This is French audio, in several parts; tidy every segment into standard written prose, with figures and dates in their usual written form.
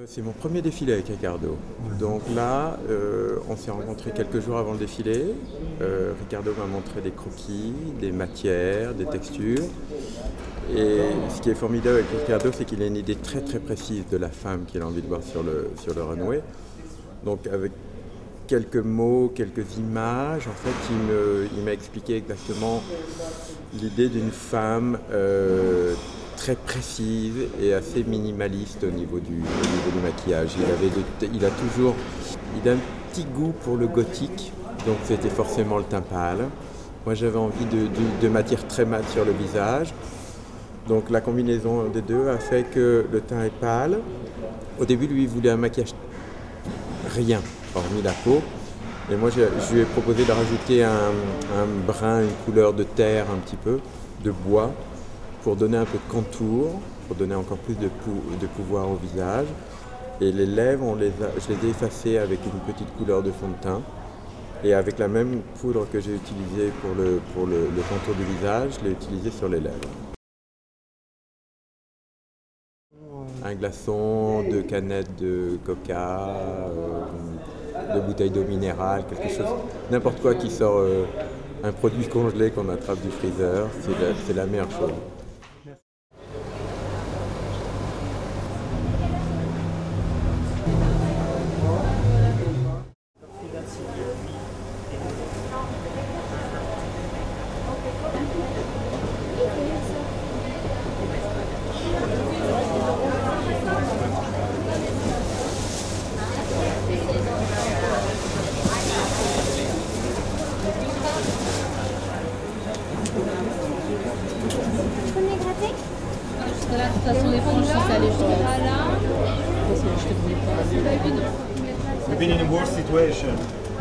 C'est mon premier défilé avec Ricardo. Donc là, on s'est rencontrés quelques jours avant le défilé. Ricardo m'a montré des croquis, des matières, des textures. Et ce qui est formidable avec Ricardo, c'est qu'il a une idée très très précise de la femme qu'il a envie de voir sur le runway. Donc avec quelques mots, quelques images, en fait, il m'a expliqué exactement l'idée d'une femme très précise et assez minimaliste au niveau du maquillage. Il a un petit goût pour le gothique, donc c'était forcément le teint pâle. Moi j'avais envie de matière très mate sur le visage, donc la combinaison des deux a fait que le teint est pâle. Au début lui il voulait un maquillage rien, hormis la peau. Et moi je lui ai proposé de rajouter un brin, une couleur de terre un petit peu, de bois, pour donner un peu de contour, pour donner encore plus de pouvoir au visage. Et les lèvres, je les ai effacées avec une petite couleur de fond de teint. Et avec la même poudre que j'ai utilisée pour le contour du visage, je l'ai utilisée sur les lèvres. Un glaçon, 2 canettes de coca, 2 bouteilles d'eau minérale, quelque chose, n'importe quoi qui sort, un produit congelé qu'on attrape du freezer, c'est la meilleure chose. Là, de toute façon, les franges, si ça allait jusqu'à là. Je te voulais pas. We've been in a worse situation.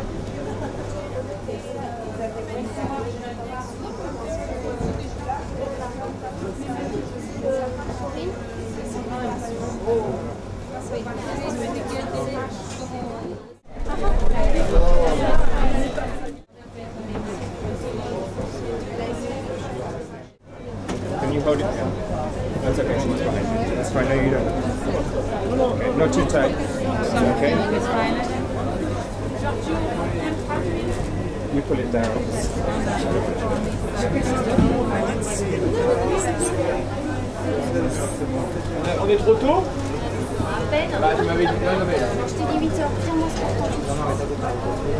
Can you hold it down? That's okay, she's fine. That's fine, no you don't. Okay, not too tight. Okay? You pull it down. On est trop tôt? À peine. Bah, tu m'avais dit, non, mais... Je t'ai dit 8h, comment c'est important?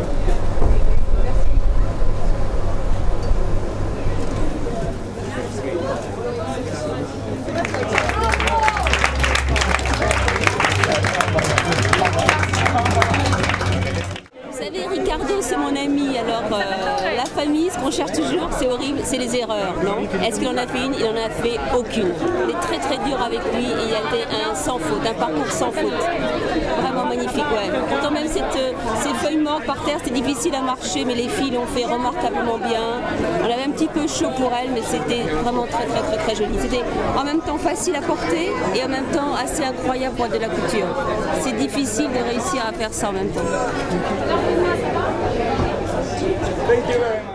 Vous savez, Ricardo, c'est mon ami. Alors, la famille, ce qu'on cherche toujours, c'est horrible, c'est les erreurs, non? Est-ce qu'il en a fait une? Il n'en a fait aucune. Il est très très dur avec lui et il a été un sans faute, un parcours sans faute. Vraiment magnifique, ouais. Pourtant, même ces feuilles mortes par terre, c'était difficile à marcher, mais les filles l'ont fait remarquablement bien. On avait un petit peu chaud pour elle, mais c'était vraiment très très très très joli. C'était en même temps facile à porter et en même temps assez incroyable pour être de la couture. C'est difficile de réussir à faire ça en même temps. Thank you very much.